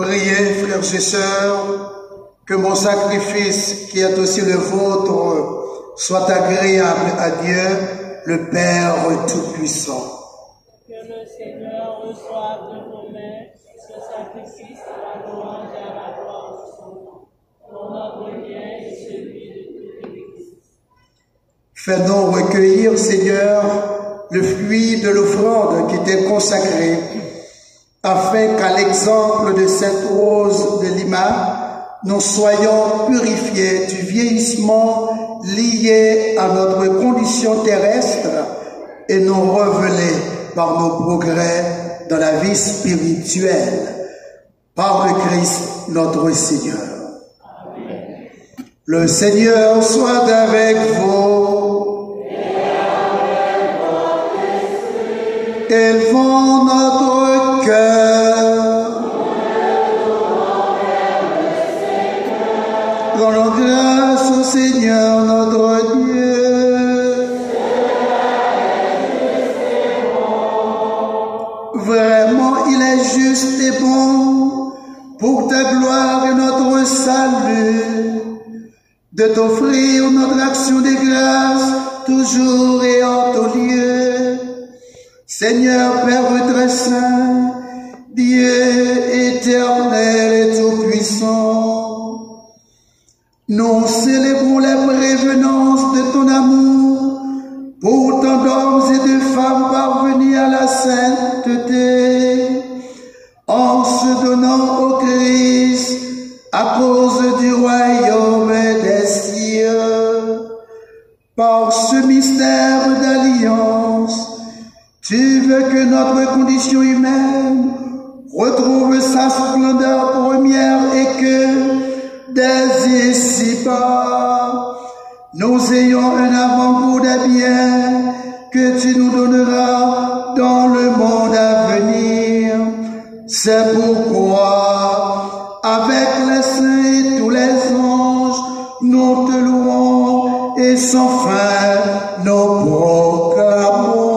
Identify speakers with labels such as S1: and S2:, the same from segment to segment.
S1: Priez, frères et sœurs, que mon sacrifice, qui est aussi le vôtre, soit agréable à Dieu, le Père Tout-Puissant.
S2: Que le Seigneur reçoive de vos mains ce sacrifice à la louange et à la gloire de son nom, pour notre bien et celui de toute l'Église.
S1: Fais-nous recueillir, Seigneur, le fruit de l'offrande qui t'est consacrée, afin qu'à l'exemple de cette rose de Lima, nous soyons purifiés du vieillissement lié à notre condition terrestre et nous révélés par nos progrès dans la vie spirituelle. Par le Christ notre Seigneur. Amen. Le Seigneur soit avec vous. Élevons notre cœur. Rendons grâce au Seigneur notre Dieu. Vraiment, il est juste et bon pour ta gloire et notre salut de t'offrir notre action de grâce toujours et en tout lieu. Seigneur Père très saint, Dieu éternel et tout-puissant, nous célébrons la prévenance de ton amour pour tant d'hommes et de femmes parvenus à la sainteté, en se donnant au Christ à cause du royaume des cieux. Par ce mystère d'alliance, tu veux que notre condition humaine retrouve sa splendeur première et que, dès ici-bas, nous ayons un avant-goût des biens que tu nous donneras dans le monde à venir. C'est pourquoi, avec les saints et tous les anges, nous te louons et sans fin nous proclamons.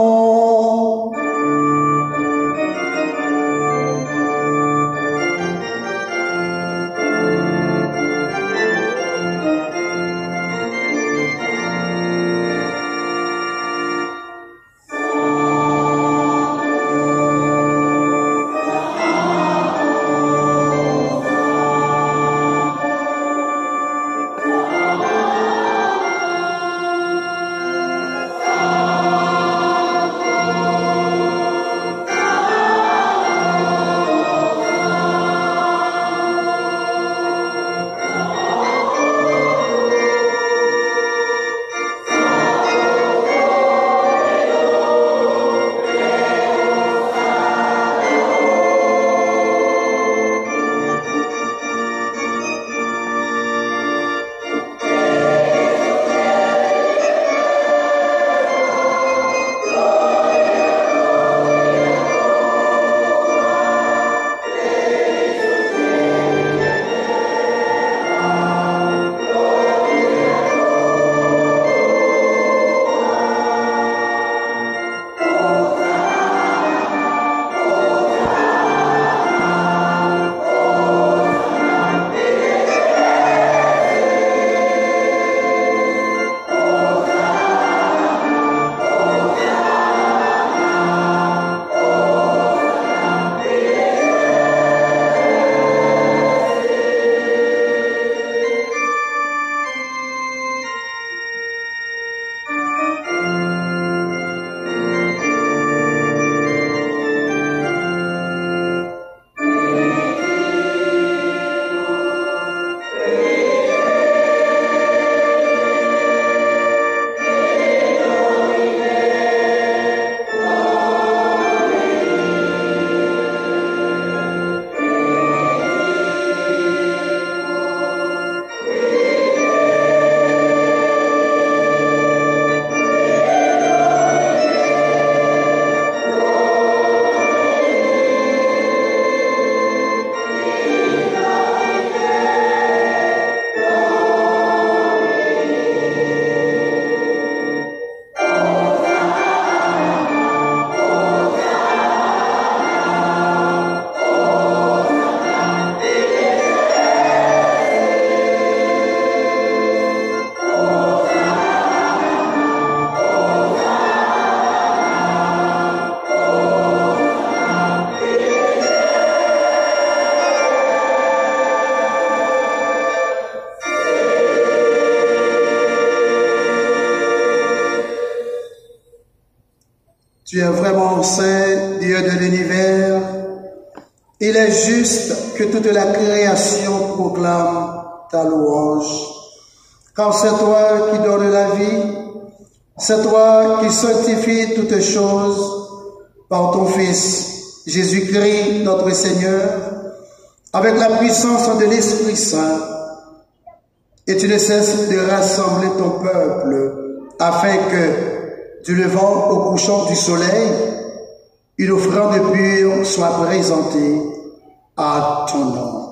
S1: Tu es vraiment saint, Dieu de l'univers. Il est juste que toute la création proclame ta louange. Car c'est toi qui donnes la vie, c'est toi qui sanctifies toutes choses par ton Fils, Jésus-Christ, notre Seigneur, avec la puissance de l'Esprit Saint. Et tu ne cesses de rassembler ton peuple, afin que, du levant au couchant du soleil, une offrande pure soit présentée à ton nom.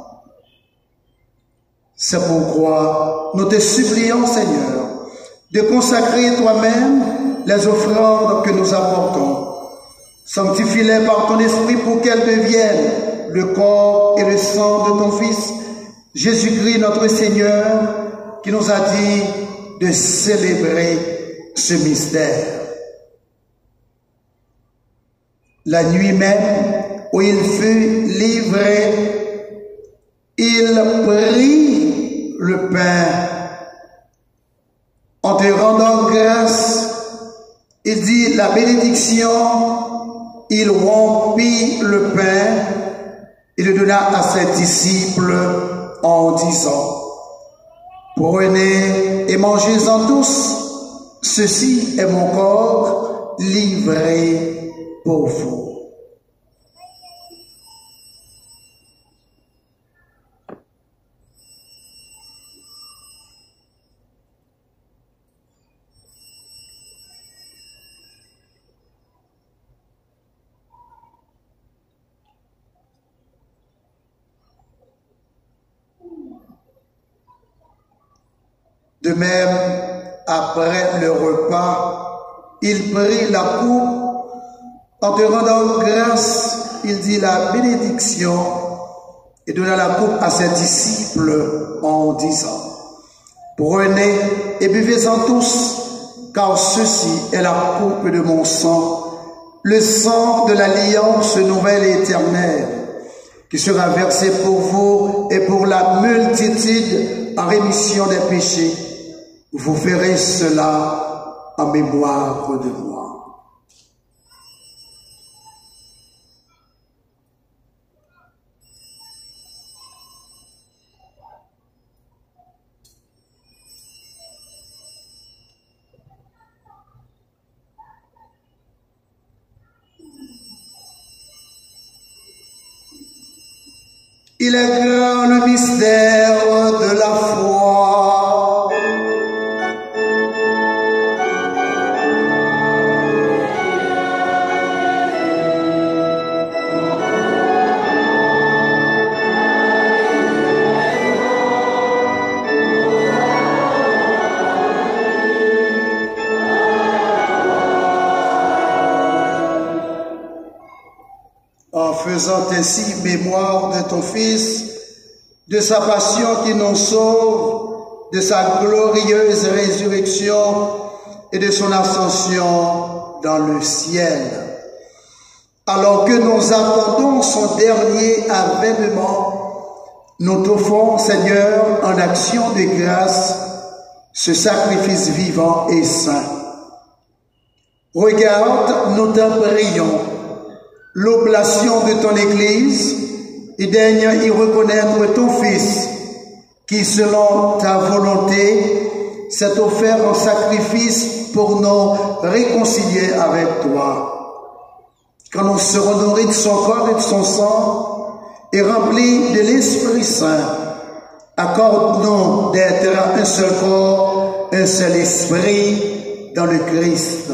S1: C'est pourquoi nous te supplions, Seigneur, de consacrer toi-même les offrandes que nous apportons. Sanctifie-les par ton esprit pour qu'elles deviennent le corps et le sang de ton Fils, Jésus-Christ notre Seigneur, qui nous a dit de célébrer ce mystère. La nuit même où il fut livré, il prit le pain. En te rendant grâce, il dit la bénédiction, il rompit le pain et le donna à ses disciples en disant, prenez et mangez-en tous, ceci est mon corps livré pour vous. De même, après le repas, il prit la coupe, en te rendant grâce, il dit la bénédiction et donna la coupe à ses disciples en disant, prenez et buvez-en tous, car ceci est la coupe de mon sang, le sang de l'alliance nouvelle et éternelle, qui sera versé pour vous et pour la multitude en rémission des péchés. Vous ferez cela en mémoire de moi. Il est grand le mystère de la foi. En faisant ainsi mémoire de ton Fils, de sa passion qui nous sauve, de sa glorieuse résurrection et de son ascension dans le ciel. Alors que nous attendons son dernier avènement, nous t'offrons, Seigneur, en action de grâce, ce sacrifice vivant et saint. Regarde, nous t'en prions, l'oblation de ton Église, et daigne y reconnaître ton Fils, qui, selon ta volonté, s'est offert en sacrifice pour nous réconcilier avec toi. Quand nous serons nourris de son corps et de son sang, et remplis de l'Esprit Saint, accorde-nous d'être un seul corps, un seul esprit dans le Christ.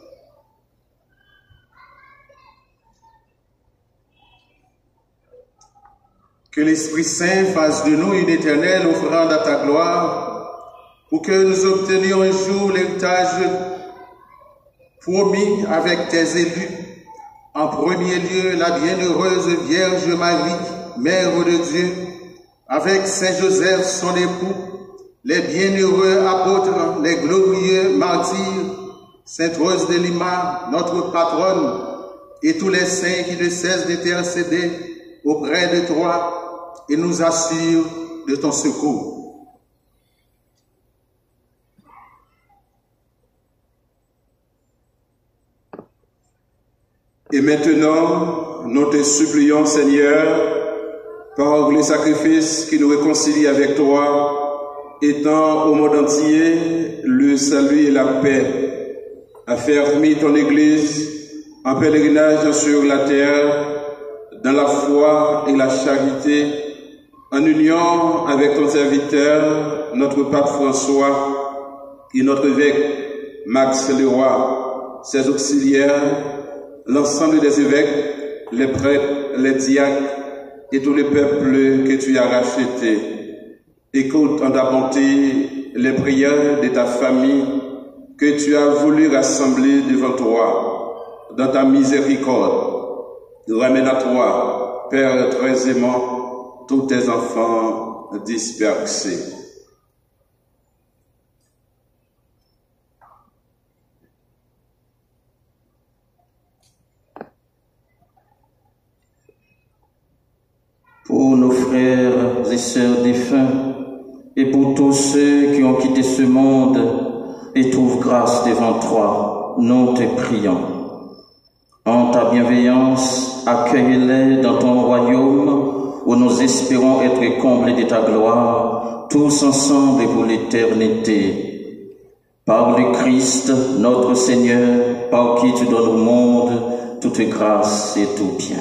S3: Que l'Esprit Saint fasse de nous une éternelle offrande à ta gloire, pour que nous obtenions un jour l'héritage promis avec tes élus. En premier lieu, la bienheureuse Vierge Marie, Mère de Dieu, avec Saint Joseph, son époux, les bienheureux apôtres, les glorieux martyrs, Sainte Rose de Lima, notre patronne, et tous les saints qui ne cessent d'intercéder auprès de toi, et nous assure de ton secours. Et maintenant, nous te supplions, Seigneur, par le sacrifice qui nous réconcilie avec toi, étends au monde entier le salut et la paix, affermis ton Église en pèlerinage sur la terre, dans la foi et la charité, en union avec ton serviteur, notre pape François, et notre évêque Max Leroy, ses auxiliaires, l'ensemble des évêques, les prêtres, les diacres et tout le peuple que tu as racheté. Écoute en ta bonté les prières de ta famille que tu as voulu rassembler devant toi dans ta miséricorde. Ramène à toi, Père très aimant, tous tes enfants dispersés.
S4: Pour nos frères et sœurs défunts, et pour tous ceux qui ont quitté ce monde et trouvent grâce devant toi, nous te prions. En ta bienveillance, accueille-les dans ton royaume, où nous espérons être comblés de ta gloire, tous ensemble pour l'éternité. Par le Christ, notre Seigneur, par qui tu donnes au monde toute grâce et tout bien.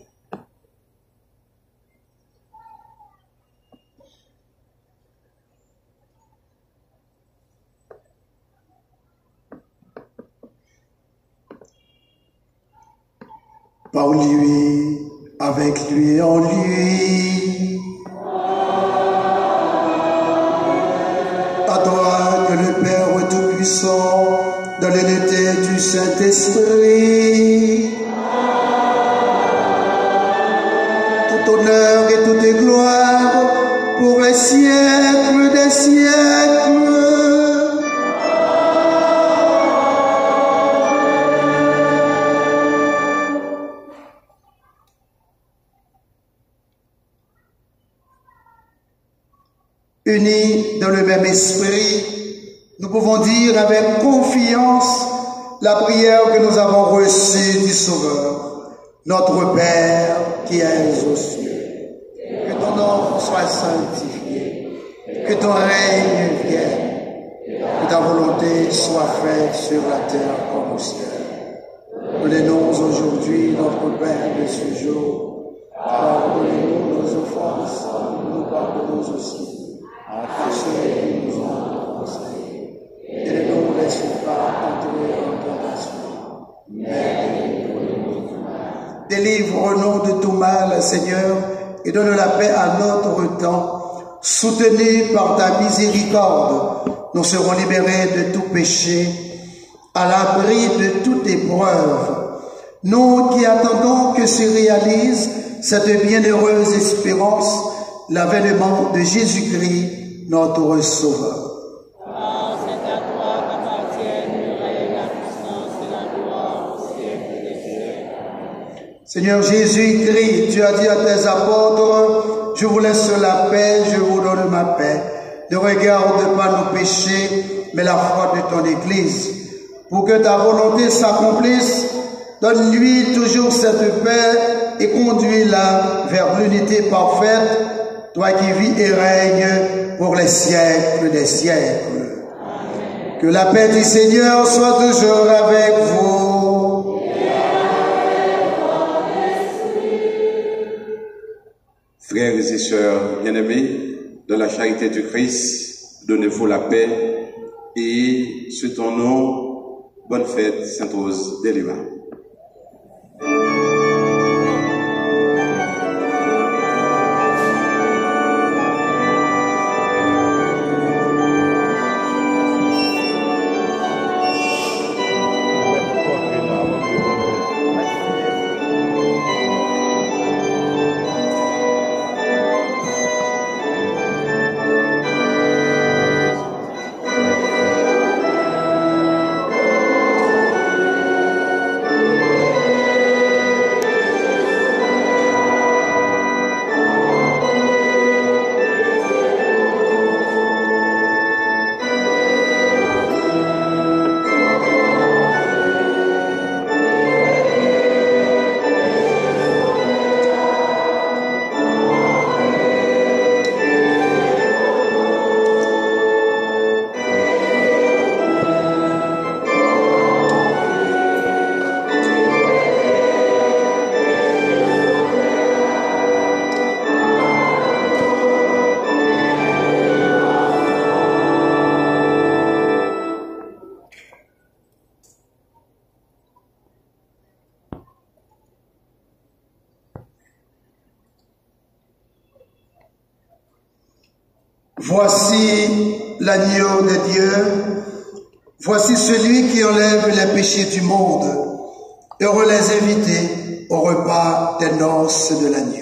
S1: Par lui, avec lui et en lui. À toi que le Père Tout-Puissant, dans l'unité du Saint-Esprit, tout honneur et toute gloire pour les siècles des siècles. Unis dans le même esprit, nous pouvons dire avec confiance la prière que nous avons reçue du Sauveur. Notre Père qui es aux cieux, que ton nom soit sanctifié, que ton règne vienne, que ta volonté soit faite sur la terre comme au ciel. Donnez-nous aujourd'hui notre pain de ce jour. Pardonnez-nous nos offenses, nous pardonnons aussi à ceux qui nous ont offensés. Et ne nous laisse pas entrer en tentation, mais délivre-nous du mal. Délivre-nous de tout mal, Seigneur, et donne la paix à notre temps. Soutenus par ta miséricorde, nous serons libérés de tout péché, à l'abri de toute épreuve. Nous qui attendons que se réalise cette bienheureuse espérance, l'avènement de Jésus-Christ, notre Sauveur.
S2: Ah, c'est à toi qu'appartiennent le règne, la puissance et la gloire au siècle des siècles.
S1: Seigneur Jésus-Christ, tu as dit à tes apôtres, je vous laisse la paix, je vous donne ma paix. Ne regarde pas nos péchés, mais la foi de ton Église. Pour que ta volonté s'accomplisse, donne-lui toujours cette paix et conduis-la vers l'unité parfaite, toi qui vis et règnes pour les siècles des siècles. Amen. Que la paix du Seigneur soit toujours avec vous.
S3: Frères et sœurs bien-aimés, dans la charité du Christ, donnez-vous la paix et souhaitons-nous bonne fête Sainte-Rose de Lima.
S1: Voici l'agneau de Dieu, voici celui qui enlève les péchés du monde. Heureux les invités au repas des noces de l'agneau.